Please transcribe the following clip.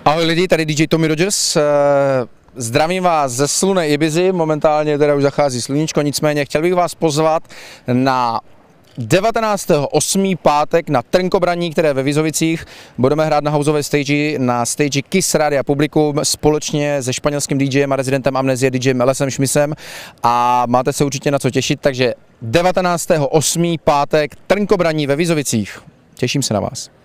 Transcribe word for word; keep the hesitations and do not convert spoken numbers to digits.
Ahoj lidi, tady D J Tommy Rogers. Zdravím vás ze slunné Ibizy, momentálně teda už zachází sluníčko, nicméně chtěl bych vás pozvat na devatenáctého osmého pátek na Trnkobraní, které je ve Vizovicích. Budeme hrát na houseové stage, na stage Kiss Rádia Publikum společně se španělským DJem a rezidentem Amnesie DJem Lesem Schmissem a máte se určitě na co těšit, takže devatenáctého osmého pátek Trnkobraní ve Vizovicích. Těším se na vás.